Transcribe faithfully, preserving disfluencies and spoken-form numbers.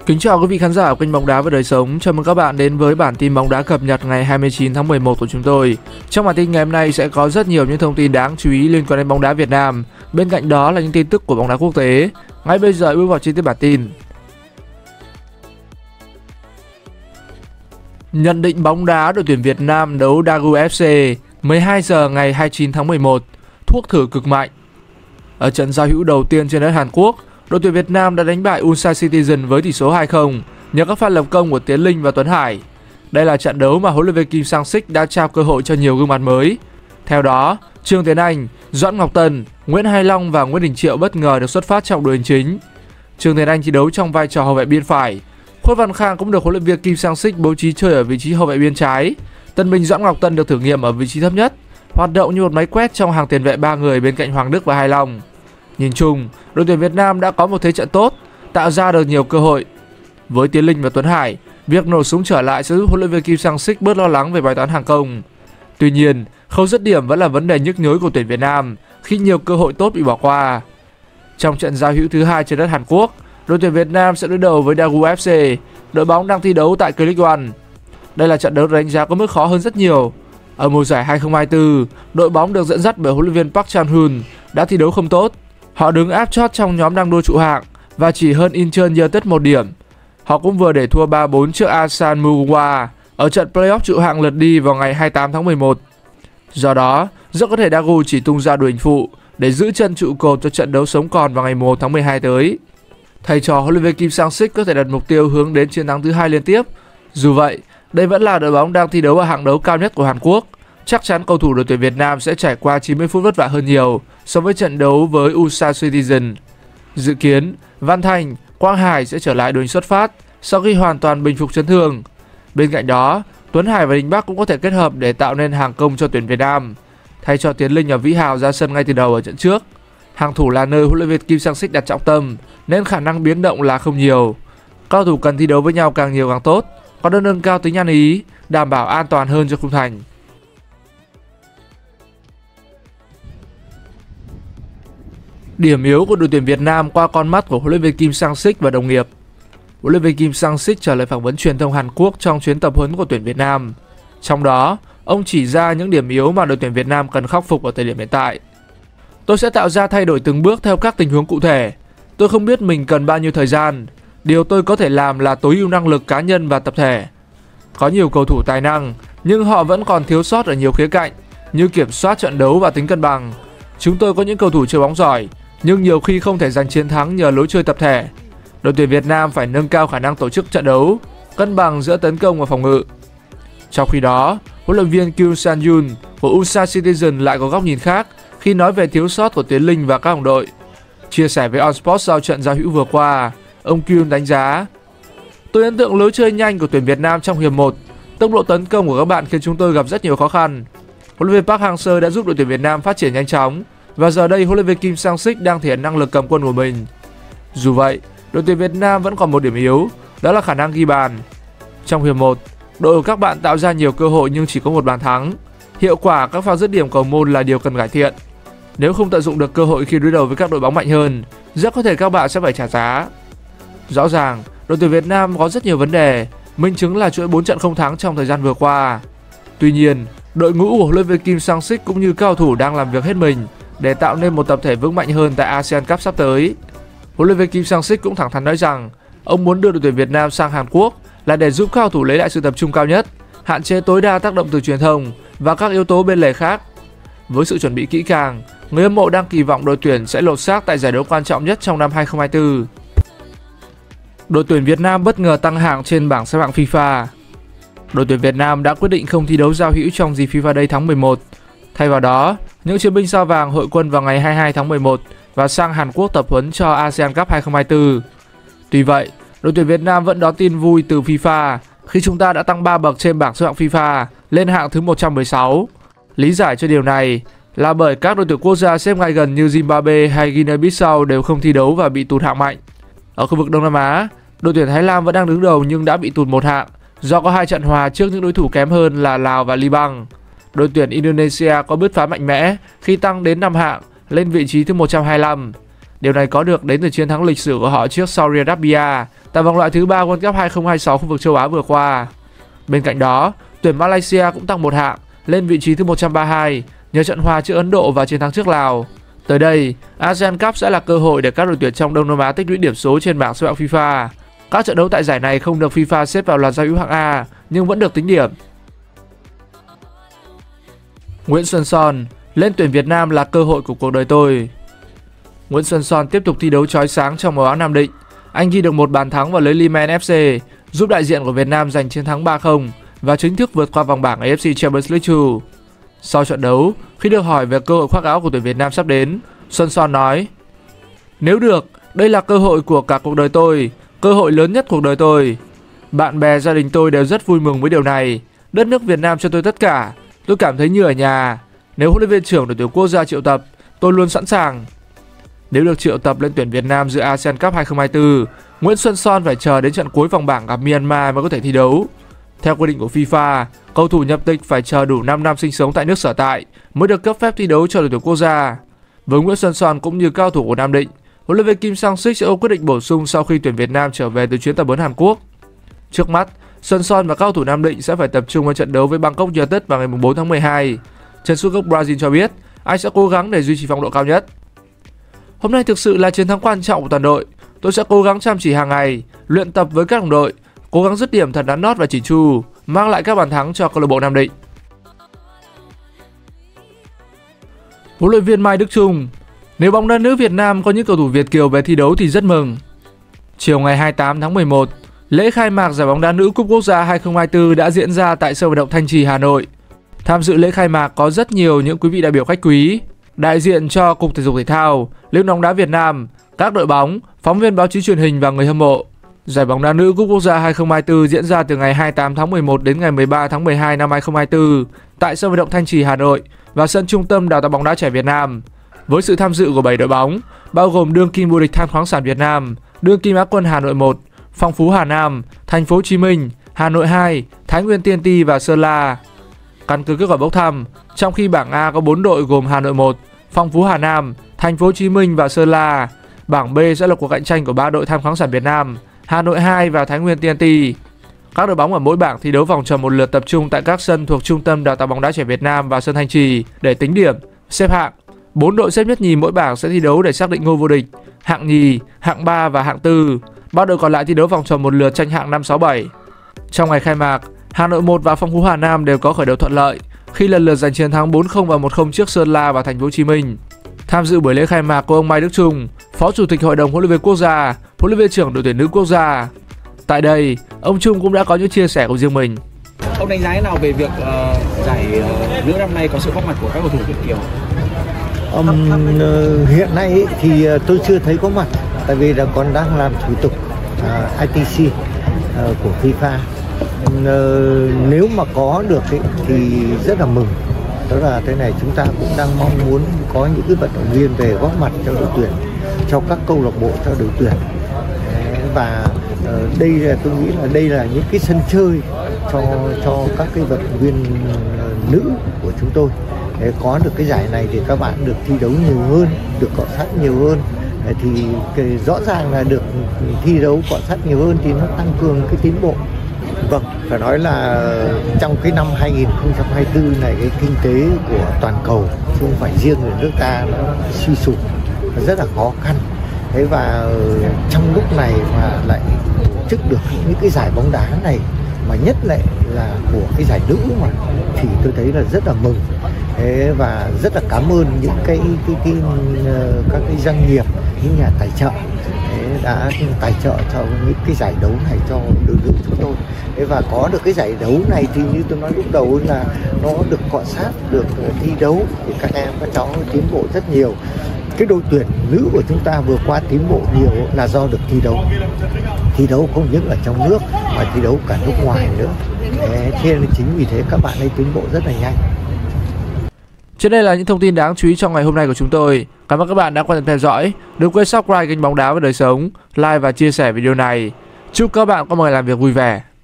Kính chào quý vị khán giả của kênh Bóng Đá và Đời Sống. Chào mừng các bạn đến với bản tin bóng đá cập nhật ngày hai mươi chín tháng mười một của chúng tôi. Trong bản tin ngày hôm nay sẽ có rất nhiều những thông tin đáng chú ý liên quan đến bóng đá Việt Nam. Bên cạnh đó là những tin tức của bóng đá quốc tế. Ngay bây giờ bước vào chi tiết bản tin. Nhận định bóng đá đội tuyển Việt Nam đấu Daegu ép xê mười hai giờ ngày hai mươi chín tháng mười một. Thuốc thử cực mạnh. Ở trận giao hữu đầu tiên trên đất Hàn Quốc, đội tuyển Việt Nam đã đánh bại Ulsan Citizen với tỷ số hai không nhờ các pha lập công của Tiến Linh và Tuấn Hải. Đây là trận đấu mà huấn luyện viên Kim Sang-sik đã trao cơ hội cho nhiều gương mặt mới. Theo đó, Trương Tiến Anh, Doãn Ngọc Tân, Nguyễn Hai Long và Nguyễn Đình Triệu bất ngờ được xuất phát trong đội hình chính. Trương Tiến Anh thi đấu trong vai trò hậu vệ biên phải. Khuất Văn Khang cũng được huấn luyện viên Kim Sang-sik bố trí chơi ở vị trí hậu vệ biên trái. Tân binh Doãn Ngọc Tân được thử nghiệm ở vị trí thấp nhất, hoạt động như một máy quét trong hàng tiền vệ ba người bên cạnh Hoàng Đức và Hai Long. Nhìn chung, đội tuyển Việt Nam đã có một thế trận tốt, tạo ra được nhiều cơ hội. Với Tiến Linh và Tuấn Hải, việc nổ súng trở lại sẽ giúp huấn luyện viên Kim Sang-sik bớt lo lắng về bài toán hàng công. Tuy nhiên, khâu dứt điểm vẫn là vấn đề nhức nhối của tuyển Việt Nam khi nhiều cơ hội tốt bị bỏ qua. Trong trận giao hữu thứ hai trên đất Hàn Quốc, đội tuyển Việt Nam sẽ đối đầu với Daegu ép xê, đội bóng đang thi đấu tại K-League một. Đây là trận đấu đánh giá có mức khó hơn rất nhiều. Ở mùa giải hai không hai tư, đội bóng được dẫn dắt bởi huấn luyện viên Park Chan-hoon đã thi đấu không tốt. Họ đứng áp chót trong nhóm đang đua trụ hạng và chỉ hơn Incheon United một điểm. Họ cũng vừa để thua ba bốn trước Asan Muwa ở trận playoff trụ hạng lượt đi vào ngày hai mươi tám tháng mười một. Do đó, rất có thể Daegu chỉ tung ra đội hình phụ để giữ chân trụ cột cho trận đấu sống còn vào ngày một tháng mười hai tới. Thầy trò huấn luyện viên Kim Sang-sik có thể đặt mục tiêu hướng đến chiến thắng thứ hai liên tiếp. Dù vậy, đây vẫn là đội bóng đang thi đấu ở hạng đấu cao nhất của Hàn Quốc. Chắc chắn cầu thủ đội tuyển Việt Nam sẽ trải qua chín mươi phút vất vả hơn nhiều so với trận đấu với Ulsan Citizen. Dự kiến, Văn Thành, Quang Hải sẽ trở lại đội hình xuất phát sau khi hoàn toàn bình phục chấn thương. Bên cạnh đó, Tuấn Hải và Đình Bắc cũng có thể kết hợp để tạo nên hàng công cho tuyển Việt Nam. Thay cho Tiến Linh và Vĩ Hào ra sân ngay từ đầu ở trận trước, hàng thủ là nơi huấn luyện viên Kim Sang-sik đặt trọng tâm nên khả năng biến động là không nhiều. Các cầu thủ cần thi đấu với nhau càng nhiều càng tốt, có đơn nâng cao tính ăn ý, đảm bảo an toàn hơn cho khung thành. Điểm yếu của đội tuyển Việt Nam qua con mắt của huấn luyện viên Kim Sang-sik và đồng nghiệp. Huấn luyện viên Kim Sang-sik trả lời phỏng vấn truyền thông Hàn Quốc trong chuyến tập huấn của tuyển Việt Nam. Trong đó, ông chỉ ra những điểm yếu mà đội tuyển Việt Nam cần khắc phục ở thời điểm hiện tại. Tôi sẽ tạo ra thay đổi từng bước theo các tình huống cụ thể. Tôi không biết mình cần bao nhiêu thời gian. Điều tôi có thể làm là tối ưu năng lực cá nhân và tập thể. Có nhiều cầu thủ tài năng, nhưng họ vẫn còn thiếu sót ở nhiều khía cạnh, như kiểm soát trận đấu và tính cân bằng. Chúng tôi có những cầu thủ chơi bóng giỏi, nhưng nhiều khi không thể giành chiến thắng nhờ lối chơi tập thể. Đội tuyển Việt Nam phải nâng cao khả năng tổ chức trận đấu, cân bằng giữa tấn công và phòng ngự. Trong khi đó, huấn luyện viên Kyung San-yoon của Ulsan Citizen lại có góc nhìn khác khi nói về thiếu sót của Tiến Linh và các đồng đội. Chia sẻ với On Sport sau trận giao hữu vừa qua, ông Kyung đánh giá: "Tôi ấn tượng lối chơi nhanh của tuyển Việt Nam trong hiệp một. Tốc độ tấn công của các bạn khiến chúng tôi gặp rất nhiều khó khăn. Huấn luyện viên Park Hang-seo đã giúp đội tuyển Việt Nam phát triển nhanh chóng và giờ đây huấn luyện viên Kim Sang-sik đang thể hiện năng lực cầm quân của mình. Dù vậy, đội tuyển Việt Nam vẫn còn một điểm yếu, đó là khả năng ghi bàn. Trong hiệp một, đội của các bạn tạo ra nhiều cơ hội nhưng chỉ có một bàn thắng. Hiệu quả các pha dứt điểm cầu môn là điều cần cải thiện. Nếu không tận dụng được cơ hội khi đối đầu với các đội bóng mạnh hơn, rất có thể các bạn sẽ phải trả giá." Rõ ràng, đội tuyển Việt Nam có rất nhiều vấn đề, minh chứng là chuỗi bốn trận không thắng trong thời gian vừa qua. Tuy nhiên, đội ngũ của huấn luyện viên Kim Sang-sik cũng như cao thủ đang làm việc hết mình để tạo nên một tập thể vững mạnh hơn tại a sê an Cup sắp tới. Huấn luyện viên Kim Sang-sik cũng thẳng thắn nói rằng ông muốn đưa đội tuyển Việt Nam sang Hàn Quốc là để giúp cao thủ lấy lại sự tập trung cao nhất, hạn chế tối đa tác động từ truyền thông và các yếu tố bên lề khác. Với sự chuẩn bị kỹ càng, người hâm mộ đang kỳ vọng đội tuyển sẽ lột xác tại giải đấu quan trọng nhất trong năm hai không hai tư. Đội tuyển Việt Nam bất ngờ tăng hạng trên bảng xếp hạng FIFA. Đội tuyển Việt Nam đã quyết định không thi đấu giao hữu trong dịp FIFA Day tháng mười một. Thay vào đó, những chiến binh sao vàng hội quân vào ngày hai mươi hai tháng mười một và sang Hàn Quốc tập huấn cho a sê an Cup hai không hai tư. Tuy vậy, đội tuyển Việt Nam vẫn đón tin vui từ FIFA khi chúng ta đã tăng ba bậc trên bảng xếp hạng FIFA lên hạng thứ một trăm mười sáu. Lý giải cho điều này là bởi các đội tuyển quốc gia xếp ngay gần như Zimbabwe hay Guinea-Bissau đều không thi đấu và bị tụt hạng mạnh. Ở khu vực Đông Nam Á, đội tuyển Thái Lan vẫn đang đứng đầu nhưng đã bị tụt một hạng do có hai trận hòa trước những đối thủ kém hơn là Lào và Liban. Đội tuyển Indonesia có bứt phá mạnh mẽ khi tăng đến năm hạng lên vị trí thứ một trăm hai mươi lăm. Điều này có được đến từ chiến thắng lịch sử của họ trước Saudi Arabia tại vòng loại thứ ba World Cup hai không hai sáu khu vực châu Á vừa qua. Bên cạnh đó, tuyển Malaysia cũng tăng một hạng lên vị trí thứ một trăm ba mươi hai nhờ trận hòa trước Ấn Độ và chiến thắng trước Lào. Tới đây, ASEAN Cup sẽ là cơ hội để các đội tuyển trong Đông Nam Á tích lũy điểm số trên bảng xếp hạng FIFA. Các trận đấu tại giải này không được FIFA xếp vào loạt giao hữu hạng A nhưng vẫn được tính điểm. Nguyễn Xuân Son, lên tuyển Việt Nam là cơ hội của cuộc đời tôi. Nguyễn Xuân Son tiếp tục thi đấu chói sáng trong màu áo Nam Định. Anh ghi được một bàn thắng vào lưới Limen ép xê, giúp đại diện của Việt Nam giành chiến thắng ba không và chính thức vượt qua vòng bảng a ép xê Champions League hai. Sau trận đấu, khi được hỏi về cơ hội khoác áo của tuyển Việt Nam sắp đến, Xuân Son nói: "Nếu được, đây là cơ hội của cả cuộc đời tôi, cơ hội lớn nhất cuộc đời tôi. Bạn bè, gia đình tôi đều rất vui mừng với điều này. Đất nước Việt Nam cho tôi tất cả. Tôi cảm thấy như ở nhà. Nếu huấn luyện viên trưởng đội tuyển quốc gia triệu tập, tôi luôn sẵn sàng." Nếu được triệu tập lên tuyển Việt Nam dự ASEAN Cup hai không hai tư, Nguyễn Xuân Son phải chờ đến trận cuối vòng bảng gặp Myanmar mới có thể thi đấu. Theo quy định của FIFA, cầu thủ nhập tịch phải chờ đủ năm năm sinh sống tại nước sở tại mới được cấp phép thi đấu cho đội tuyển quốc gia. Với Nguyễn Xuân Son cũng như cao thủ của Nam Định, huấn luyện viên Kim Sang-sik sẽ có quyết định bổ sung sau khi tuyển Việt Nam trở về từ chuyến tập huấn Hàn Quốc. Trước mắt, Xuân Son và cao thủ Nam Định sẽ phải tập trung vào trận đấu với Bangkok United vào ngày bốn tháng mười hai. Trần Xuân Gốc Brazil cho biết anh sẽ cố gắng để duy trì phong độ cao nhất. "Hôm nay thực sự là chiến thắng quan trọng của toàn đội. Tôi sẽ cố gắng chăm chỉ hàng ngày, luyện tập với các đồng đội, cố gắng dứt điểm thật đắn nót và chỉn chu, mang lại các bàn thắng cho câu lạc bộ Nam Định." Huấn luyện viên Mai Đức Chung: "Nếu bóng đá nữ Việt Nam có những cầu thủ Việt kiều về thi đấu thì rất mừng." Chiều ngày hai mươi tám tháng mười một, lễ khai mạc giải bóng đá nữ Cúp Quốc gia hai không hai tư đã diễn ra tại sân vận động Thanh Trì, Hà Nội. Tham dự lễ khai mạc có rất nhiều những quý vị đại biểu khách quý, đại diện cho Cục Thể dục Thể thao, Liên đoàn bóng đá Việt Nam, các đội bóng, phóng viên báo chí truyền hình và người hâm mộ. Giải bóng đá nữ Cúp Quốc gia hai không hai tư diễn ra từ ngày hai mươi tám tháng mười một đến ngày mười ba tháng mười hai năm hai không hai tư tại sân vận động Thanh Trì, Hà Nội và sân Trung tâm Đào tạo bóng đá trẻ Việt Nam. Với sự tham dự của bảy đội bóng, bao gồm đương kim vô địch Than khoáng sản Việt Nam, đương kim Á quân Hà Nội một, Phong Phú Hà Nam, Thành phố Hồ Chí Minh, Hà Nội hai, Thái Nguyên tê en tê và Sơn La. Căn cứ kết quả bốc thăm, trong khi bảng A có bốn đội gồm Hà Nội một, Phong Phú Hà Nam, Thành phố Hồ Chí Minh và Sơn La, bảng B sẽ là cuộc cạnh tranh của ba đội Than khoáng sản Việt Nam, Hà Nội hai và Thái Nguyên tê en tê. Các đội bóng ở mỗi bảng thi đấu vòng tròn một lượt tập trung tại các sân thuộc Trung tâm Đào tạo bóng đá trẻ Việt Nam và sân Thanh Trì để tính điểm, xếp hạng. Bốn đội xếp nhất nhì mỗi bảng sẽ thi đấu để xác định ngôi vô địch, hạng nhì, hạng ba và hạng tư. Ba đội còn lại thi đấu vòng tròn một lượt tranh hạng năm, sáu, bảy. Trong ngày khai mạc, Hà Nội một và Phong Phú Hà Nam đều có khởi đầu thuận lợi khi lần lượt giành chiến thắng bốn không và một không trước Sơn La và Thành phố Hồ Chí Minh. Tham dự buổi lễ khai mạc có ông Mai Đức Chung, Phó Chủ tịch Hội đồng Huấn luyện viên Quốc gia, Huấn luyện viên trưởng đội tuyển nữ quốc gia. Tại đây, ông Chung cũng đã có những chia sẻ của riêng mình. Ông đánh giá thế nào về việc uh, giải uh, nữ năm nay có sự góp mặt của các cầu thủ Việt kiều? Um, uh, hiện nay ý, thì uh, tôi chưa thấy có mặt, tại vì là còn đang làm thủ tục uh, i tê xê uh, của FIFA. Uh, nếu mà có được ý, thì rất là mừng. Đó là thế này, chúng ta cũng đang mong muốn có những cái vận động viên về góp mặt cho đội tuyển, cho các câu lạc bộ, cho đội tuyển. Và uh, đây là tôi nghĩ là đây là những cái sân chơi cho cho các cái vận động viên uh, nữ của chúng tôi. Để có được cái giải này thì các bạn được thi đấu nhiều hơn, được cọ sát nhiều hơn, thì cái, rõ ràng là được thi đấu cọ sát nhiều hơn thì nó tăng cường cái tiến bộ. Vâng, phải nói là trong cái năm hai không hai tư này, cái kinh tế của toàn cầu chứ không phải riêng ở nước ta, nó suy sụp, nó rất là khó khăn. Thế và trong lúc này mà lại tổ chức được những cái giải bóng đá này, mà nhất lại là của cái giải nữ mà, thì tôi thấy là rất là mừng. Thế và rất là cảm ơn những cái, cái, cái, cái các cái doanh nghiệp, những nhà tài trợ đã tài trợ cho những cái giải đấu này cho đội nữ chúng tôi. Thế và có được cái giải đấu này thì như tôi nói lúc đầu là nó được cọ sát, được thi đấu thì các em các cháu tiến bộ rất nhiều. Cái đội tuyển nữ của chúng ta vừa qua tiến bộ nhiều là do được thi đấu. Thi đấu không những ở trong nước mà thi đấu cả nước ngoài nữa. Thế nên chính vì thế các bạn ấy tiến bộ rất là nhanh. Trên đây là những thông tin đáng chú ý trong ngày hôm nay của chúng tôi. Cảm ơn các bạn đã quan tâm theo dõi. Đừng quên subscribe kênh Bóng Đá và Đời Sống, like và chia sẻ video này. Chúc các bạn có một ngày làm việc vui vẻ.